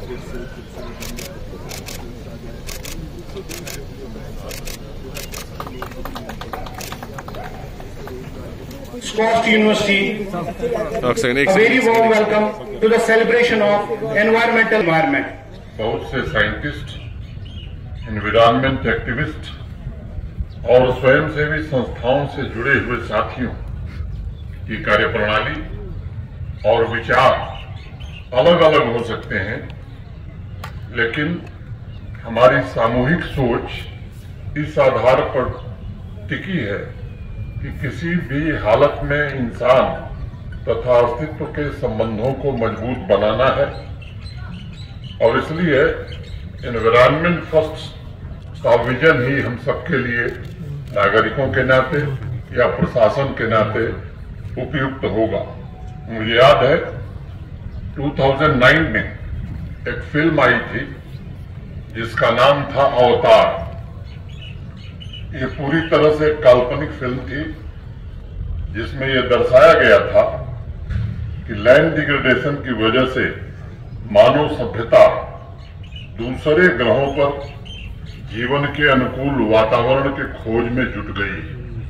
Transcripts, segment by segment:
Scots University, a very warm welcome to the celebration of environment. बहुत से scientist, environment activist और स्वयंसेवी संस्थाओं से जुड़े हुए साथियों की कार्यप्रणाली और विचार अलग अलग हो सकते हैं, लेकिन हमारी सामूहिक सोच इस आधार पर टिकी है कि किसी भी हालत में इंसान तथा अस्तित्व के संबंधों को मजबूत बनाना है और इसलिए एनवायरमेंट फर्स्ट का विजन ही हम सबके लिए नागरिकों के नाते या प्रशासन के नाते उपयुक्त होगा। मुझे याद है 2009 में एक फिल्म आई थी जिसका नाम था अवतार। ये पूरी तरह से काल्पनिक फिल्म थी जिसमें यह दर्शाया गया था कि लैंड डिग्रेडेशन की वजह से मानव सभ्यता दूसरे ग्रहों पर जीवन के अनुकूल वातावरण के खोज में जुट गई।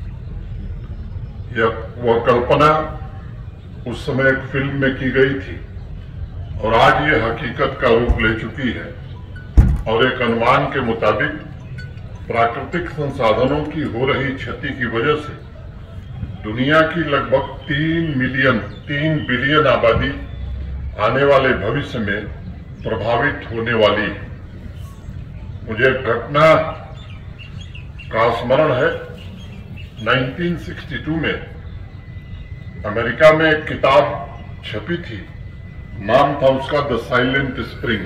वह कल्पना उस समय एक फिल्म में की गई थी और आज ये हकीकत का रूप ले चुकी है और एक अनुमान के मुताबिक प्राकृतिक संसाधनों की हो रही क्षति की वजह से दुनिया की लगभग 3 बिलियन आबादी आने वाले भविष्य में प्रभावित होने वाली है। मुझे घटना का स्मरण है 1962 में अमेरिका में एक किताब छपी थी, नाम था उसका द साइलेंट स्प्रिंग।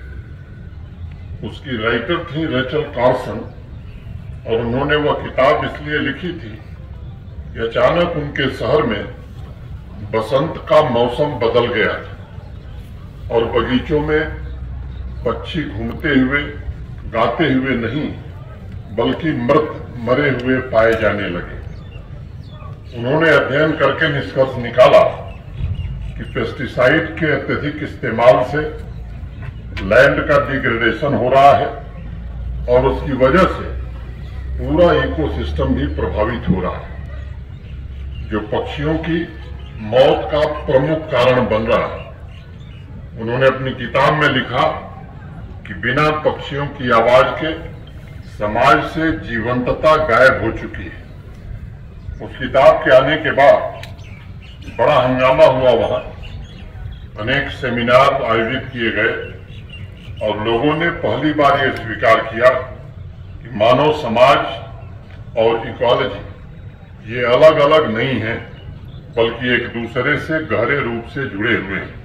उसकी राइटर थी रेचल कार्सन और उन्होंने वह किताब इसलिए लिखी थी कि अचानक उनके शहर में बसंत का मौसम बदल गया था और बगीचों में पक्षी घूमते हुए गाते हुए नहीं बल्कि मरे हुए पाए जाने लगे। उन्होंने अध्ययन करके निष्कर्ष निकाला कि पेस्टिसाइड के अत्यधिक इस्तेमाल से लैंड का डिग्रेडेशन हो रहा है और उसकी वजह से पूरा इकोसिस्टम भी प्रभावित हो रहा है, जो पक्षियों की मौत का प्रमुख कारण बन रहा है। उन्होंने अपनी किताब में लिखा कि बिना पक्षियों की आवाज के समाज से जीवंतता गायब हो चुकी है। उस किताब के आने के बाद बड़ा हंगामा हुआ, वहां अनेक सेमिनार आयोजित किए गए और लोगों ने पहली बार यह स्वीकार किया कि मानव समाज और इकोलॉजी ये अलग अलग नहीं है बल्कि एक दूसरे से गहरे रूप से जुड़े हुए हैं।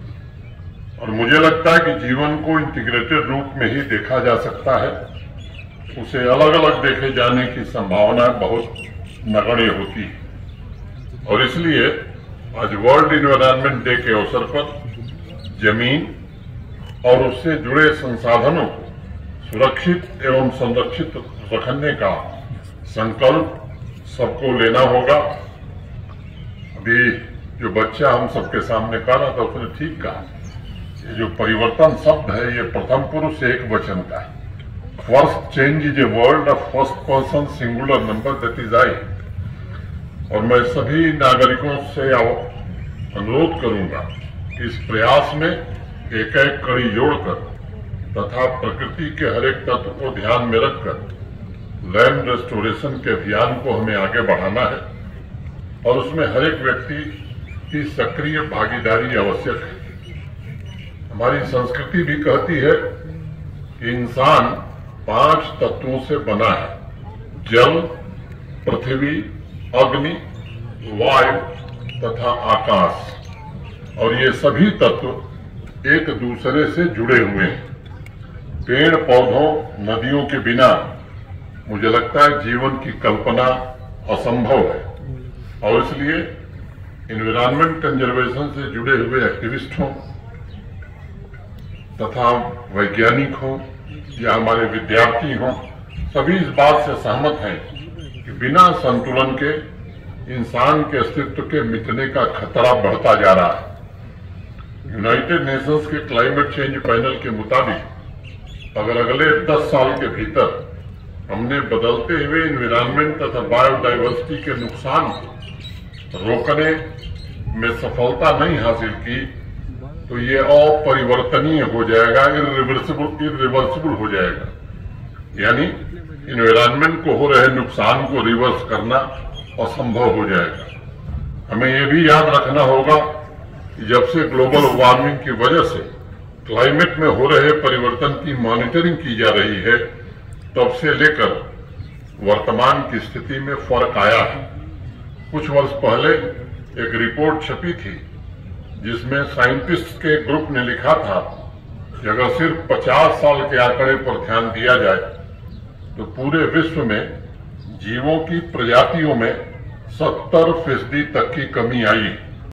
और मुझे लगता है कि जीवन को इंटीग्रेटेड रूप में ही देखा जा सकता है, उसे अलग अलग देखे जाने की संभावना बहुत नगण्य होती है। और इसलिए आज वर्ल्ड इन्वायरमेंट डे के अवसर पर जमीन और उससे जुड़े संसाधनों को सुरक्षित एवं संरक्षित रखने का संकल्प सबको लेना होगा। अभी जो बच्चा हम सबके सामने कह रहा था उसने ठीक कहा, ये जो परिवर्तन शब्द है ये प्रथम पुरुष एक वचन का है। First change is a word of first person singular number that is I. और मैं सभी नागरिकों से अनुरोध करूंगा कि इस प्रयास में एक एक कड़ी जोड़कर तथा प्रकृति के हर एक तत्व को ध्यान में रखकर लैंड रेस्टोरेशन के अभियान को हमें आगे बढ़ाना है और उसमें हर एक व्यक्ति की सक्रिय भागीदारी आवश्यक है। हमारी संस्कृति भी कहती है कि इंसान 5 तत्वों से बना है, जल, पृथ्वी, अग्नि, वायु तथा आकाश। और ये सभी तत्व एक दूसरे से जुड़े हुए हैं। पेड़ पौधों, नदियों के बिना मुझे लगता है जीवन की कल्पना असंभव है। और इसलिए एनवायरमेंट कंजर्वेशन से जुड़े हुए एक्टिविस्ट हों तथा वैज्ञानिक हों या हमारे विद्यार्थी हों, सभी इस बात से सहमत हैं कि बिना संतुलन के इंसान के अस्तित्व के मिटने का खतरा बढ़ता जा रहा है। यूनाइटेड नेशंस के क्लाइमेट चेंज पैनल के मुताबिक अगर अगले 10 साल के भीतर हमने बदलते हुए एनवायरनमेंट तथा बायोडाइवर्सिटी के नुकसान को रोकने में सफलता नहीं हासिल की तो ये अपरिवर्तनीय हो जाएगा, इरिवर्सिबल हो जाएगा। यानी एनवायरनमेंट को हो रहे नुकसान को रिवर्स करना असंभव हो जाएगा। हमें यह भी याद रखना होगा कि जब से ग्लोबल वार्मिंग की वजह से क्लाइमेट में हो रहे परिवर्तन की मॉनिटरिंग की जा रही है, तब से लेकर वर्तमान की स्थिति में फर्क आया है। कुछ वर्ष पहले एक रिपोर्ट छपी थी जिसमें साइंटिस्ट के ग्रुप ने लिखा था कि अगर सिर्फ 50 साल के आंकड़े पर ध्यान दिया जाए तो पूरे विश्व में जीवों की प्रजातियों में 70% तक की कमी आई।